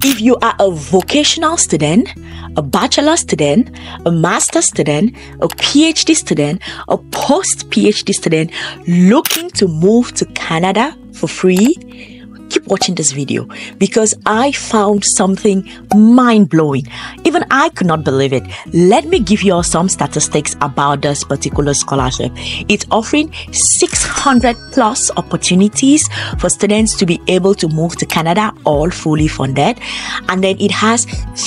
If you are a vocational student, a bachelor student, a master student, a PhD student, a post-PhD student looking to move to Canada for free, keep watching this video because I found something mind-blowing. Even I could not believe it. Let me give you all some statistics about this particular scholarship. It's offering 600 plus opportunities for students to be able to move to Canada, all fully funded. And then it has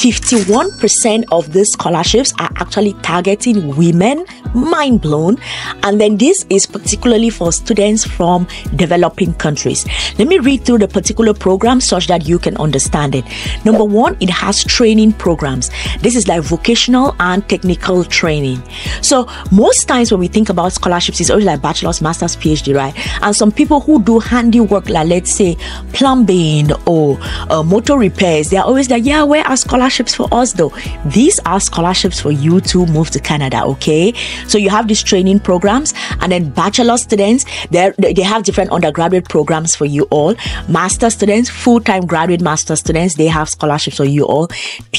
51% of these scholarships are actually targeting women. Mind blown. And then this is particularly for students from developing countries. Let me read through the particular program such that you can understand it. Number one, it has training programs. This is like vocational and technical training. So most times when we think about scholarships, it's always like bachelor's, master's, PhD, right? And some people who do handiwork, like let's say plumbing or motor repairs, they're always like, yeah, where are scholarships for us though? These are scholarships for you to move to Canada, okay? So you have these training programs, and then bachelor students, they have different undergraduate programs for you all. Master students, full-time graduate master students, they have scholarships for you all.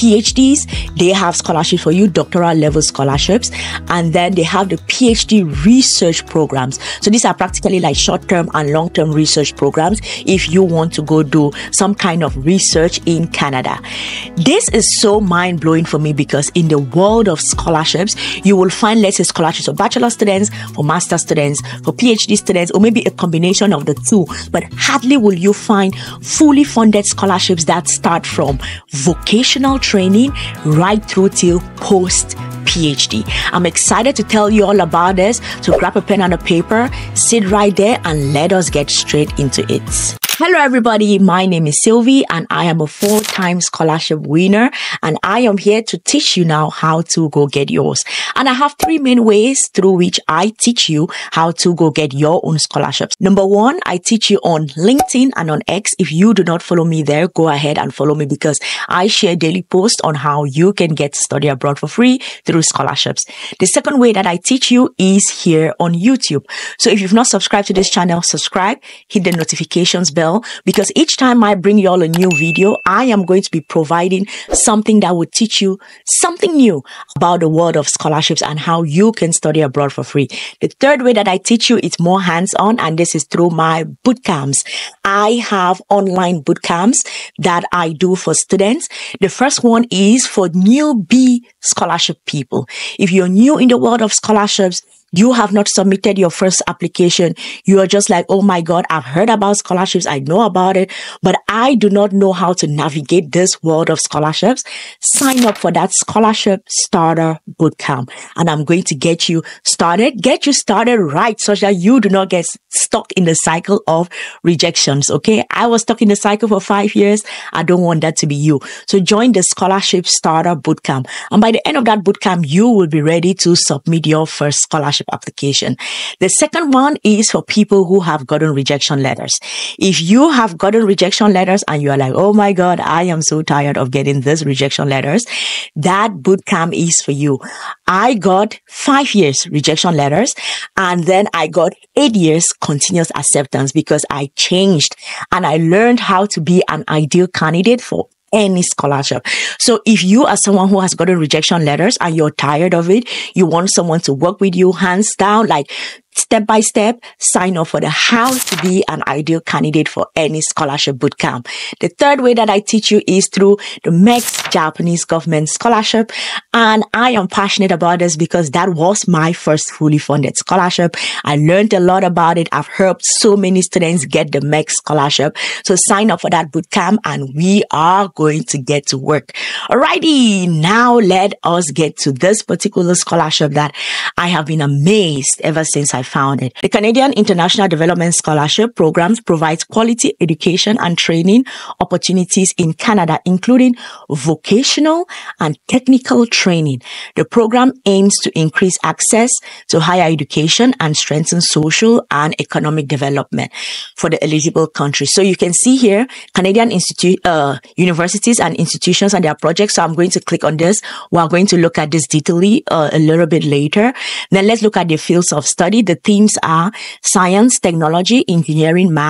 PhDs, they have scholarships for you, doctoral level scholarships, and then they have the PhD research programs. So these are practically like short-term and long-term research programs if you want to go do some kind of research in Canada. This is so mind-blowing for me because in the world of scholarships, you will find, let's say, scholarships for bachelor students, for master students, for PhD students, or maybe a combination of the two. But hardly will you find fully funded scholarships that start from vocational training right through till post PhD. I'm excited to tell you all about this. So grab a pen and a paper, sit right there, and let us get straight into it. Hello everybody, my name is Sylvie and I am a full-time scholarship winner, and I am here to teach you now how to go get yours. And I have three main ways through which I teach you how to go get your own scholarships. Number one, I teach you on LinkedIn and on X. If you do not follow me there, go ahead and follow me because I share daily posts on how you can get to study abroad for free through scholarships. The second way that I teach you is here on YouTube. So if you've not subscribed to this channel, subscribe, hit the notifications bell, because each time I bring you all a new video, I am going to be providing something that will teach you something new about the world of scholarships and how you can study abroad for free. The third way that I teach you is more hands-on, and this is through my bootcamps. I have online bootcamps that I do for students. The first one is for newbie scholarship people. If you're new in the world of scholarships, you have not submitted your first application, you are just like, oh my God, I've heard about scholarships, I know about it, but I do not know how to navigate this world of scholarships. Sign up for that Scholarship Starter Bootcamp, and I'm going to get you started right such that you do not get stuck in the cycle of rejections, okay? I was stuck in the cycle for 5 years. I don't want that to be you. So join the Scholarship Starter Bootcamp, and by the end of that bootcamp, you will be ready to submit your first scholarship application. The second one is for people who have gotten rejection letters. If you have gotten rejection letters and you are like, oh my God, I am so tired of getting these rejection letters, that bootcamp is for you. I got 5 years rejection letters, and then I got 8 years continuous acceptance because I changed and I learned how to be an ideal candidate for any scholarship. So if you are someone who has gotten rejection letters and you're tired of it, you want someone to work with you hands down, like step by step, sign up for the how to be an ideal candidate for any scholarship bootcamp. The third way that I teach you is through the MEXT Japanese government scholarship. And I am passionate about this because that was my first fully funded scholarship. I learned a lot about it. I've helped so many students get the MEXT scholarship. So sign up for that bootcamp and we are going to get to work. Alrighty, now let us get to this particular scholarship that I have been amazed ever since I found it. The Canadian International Development Scholarship Programs provides quality education and training opportunities in Canada, including vocational and technical training. The program aims to increase access to higher education and strengthen social and economic development for the eligible countries. So you can see here, Canadian universities and institutions and their projects. So I'm going to click on this. We're going to look at this detailedly a little bit later. Then let's look at the fields of study. The themes are science, technology, engineering, math,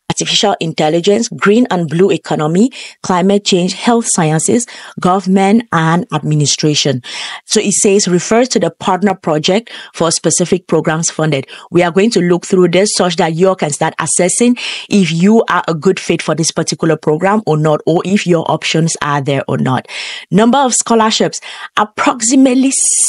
artificial intelligence, green and blue economy, climate change, health sciences, government, and administration. So it says refers to the partner project for specific programs funded. We are going to look through this such that you can start assessing if you are a good fit for this particular program or not, or if your options are there or not. Number of scholarships, approximately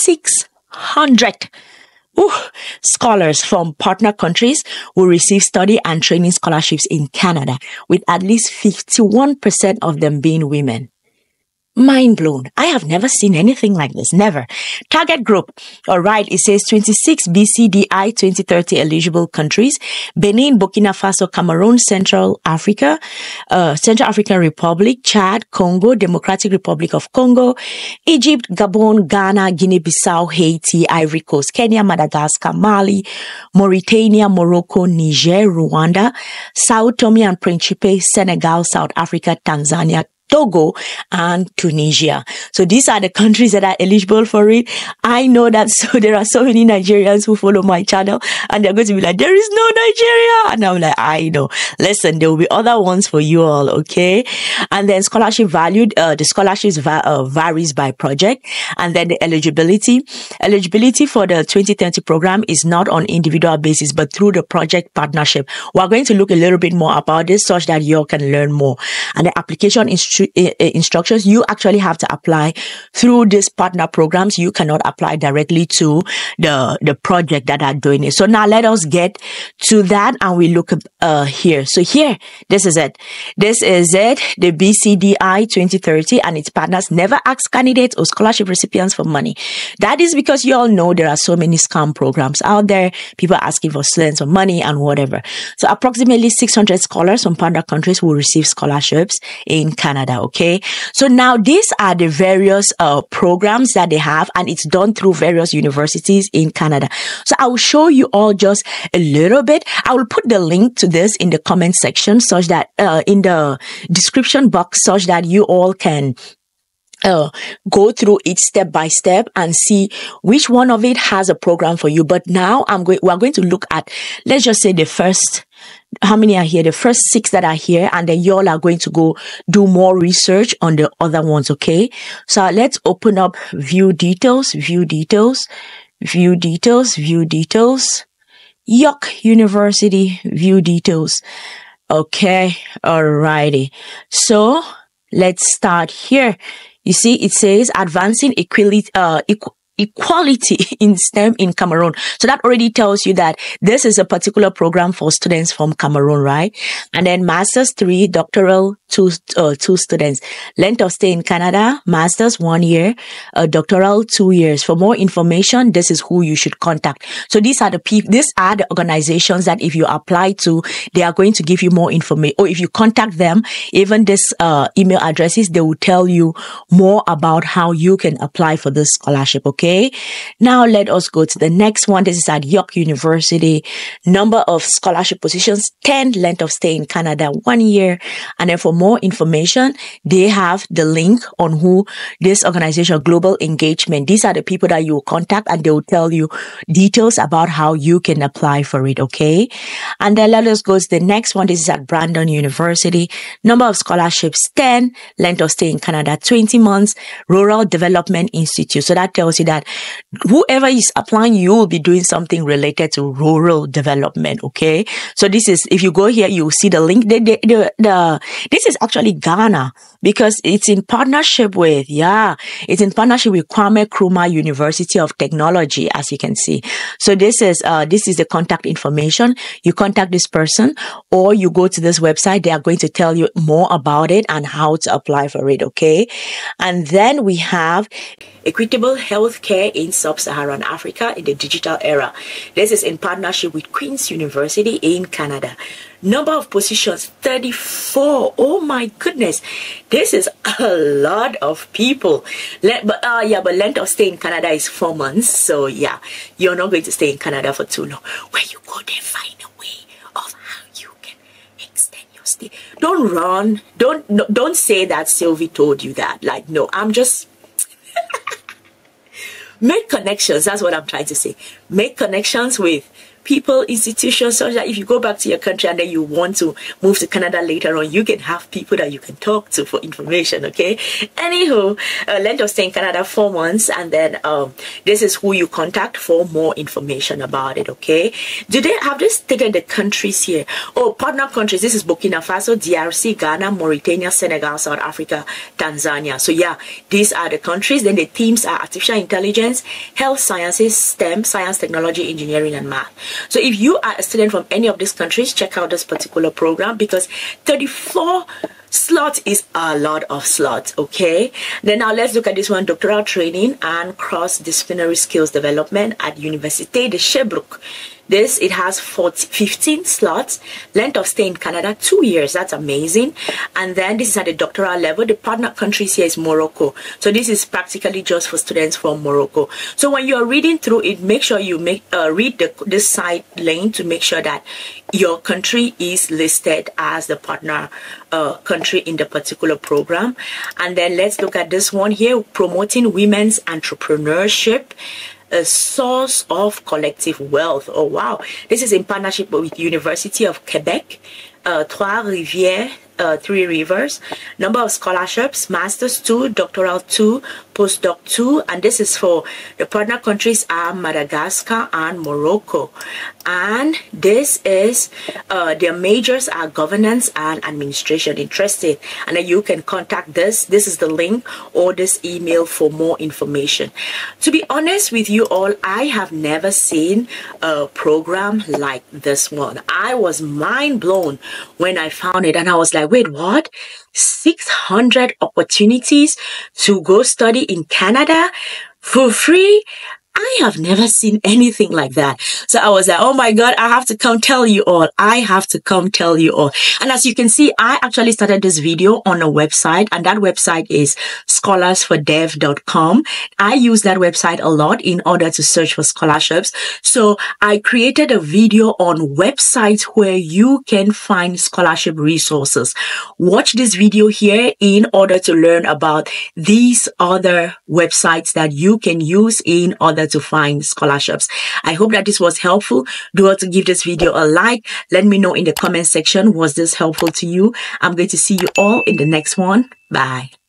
600 scholars from partner countries will receive study and training scholarships in Canada, with at least 51% of them being women. Mind blown. I have never seen anything like this. Never. Target group. All right. It says 26 BCDI 2030 eligible countries. Benin, Burkina Faso, Cameroon, Central African Republic, Chad, Congo, Democratic Republic of Congo, Egypt, Gabon, Ghana, Guinea-Bissau, Haiti, Ivory Coast, Kenya, Madagascar, Mali, Mauritania, Morocco, Niger, Rwanda, Sao Tome and Principe, Senegal, South Africa, Tanzania, Togo, and Tunisia. So these are the countries that are eligible for it. I know that there are so many Nigerians who follow my channel and they're going to be like, there is no Nigeria. And I'm like, I know. Listen, there will be other ones for you all, okay? And then scholarship valued, the scholarships varies by project. And then the eligibility for the 2030 program is not on individual basis, but through the project partnership. We're going to look a little bit more about this such that you all can learn more. And the application instructions, you actually have to apply through these partner programs. You cannot apply directly to the project that are doing it. So now let us get to that and we look here. So here, this is it. This is it. The BCDI 2030 and its partners never ask candidates or scholarship recipients for money. That is because you all know there are so many scam programs out there. People asking for students for money and whatever. So approximately 600 scholars from partner countries will receive scholarships in Canada. Okay. So now these are the various programs that they have, and it's done through various universities in Canada. So I will show you all just a little bit. I will put the link to this in the comment section such that in the description box such that you all can go through it step by step and see which one of it has a program for you. But now we're going to look at, let's just say the first, how many are here? The first 6 that are here, and then y'all are going to go do more research on the other ones, okay? So let's open up view details. York University view details. Okay, alrighty. So let's start here. You see, it says advancing equality in STEM in Cameroon. So that already tells you that this is a particular program for students from Cameroon, right? And then Masters 3, doctoral 2 students. Length of stay in Canada, Masters 1 year, doctoral 2 years. For more information, this is who you should contact. So these are the organizations that if you apply to, they are going to give you more information. Or if you contact them, even this email addresses, they will tell you more about how you can apply for this scholarship, okay? Now let us go to the next one. This is at York University. Number of scholarship positions, 10. Length of stay in Canada, 1 year. And then for more information, they have the link on who this organization, Global Engagement. These are the people that you will contact and they will tell you details about how you can apply for it, okay? And then let us go to the next one. This is at Brandon University. Number of scholarships, 10. Length of stay in Canada, 20 months. Rural Development Institute. So that tells you that whoever is applying, you will be doing something related to rural development, okay? So this is, if you go here, you will see the link. This is actually Ghana because it's in partnership with, Kwame Nkrumah University of Technology, as you can see. So this is the contact information. You contact this person or you go to this website. They are going to tell you more about it and how to apply for it, okay? And then we have Equitable Healthcare in Sub-Saharan Africa in the Digital Era. This is in partnership with Queen's University in Canada. Number of positions, 34. Oh my goodness. This is a lot of people. But length of stay in Canada is 4 months. So yeah, you're not going to stay in Canada for too long. When you go there, find a way of how you can extend your stay. Don't run. Don't say that Sylvie told you that. Like, no, I'm just... Make connections. That's what I'm trying to say. Make connections with people, institutions, such that if you go back to your country and then you want to move to Canada later on, you can have people that you can talk to for information, okay? Anywho, length of stay in Canada, 4 months, and then this is who you contact for more information about it, okay? Have they stated the countries here? Oh, partner countries, this is Burkina Faso, DRC, Ghana, Mauritania, Senegal, South Africa, Tanzania. So yeah, these are the countries. Then the themes are artificial intelligence, health sciences, STEM, science, technology, engineering, and math. So if you are a student from any of these countries, check out this particular program, because 34 slots is a lot of slots, okay? Then now let's look at this one, doctoral training and cross-disciplinary skills development at Université de Sherbrooke. It has 15 slots, length of stay in Canada, 2 years. That's amazing. And then this is at the doctoral level. The partner countries here is Morocco. So this is practically just for students from Morocco. So when you're reading through it, make sure you read this side lane to make sure that your country is listed as the partner country in the particular program. And then let's look at this one here, promoting women's entrepreneurship, a source of collective wealth. Oh wow, this is in partnership with University of Quebec, Trois-Rivières, 3 Rivers. Number of scholarships, masters 2, doctoral 2, postdoc 2, and this is for the partner countries are Madagascar and Morocco. And this is their majors are governance and administration. Interested, and then you can contact this is the link or this email for more information. To be honest with you all, I have never seen a program like this one. I was mind blown when I found it, and I was like, wait, what? 600 opportunities to go study in Canada for free? I have never seen anything like that. So I was like, oh my God, I have to come tell you all. I have to come tell you all. And as you can see, I actually started this video on a website, and that website is scholarsfordev.com. I use that website a lot in order to search for scholarships. So I created a video on websites where you can find scholarship resources. Watch this video here in order to learn about these other websites that you can use in order to find scholarships. I hope that this was helpful. Do want to give this video a like. Let me know in the comment section, was this helpful to you? I'm going to see you all in the next one. Bye.